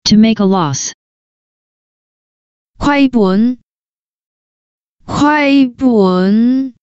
To make a loss. 虧本，亏本。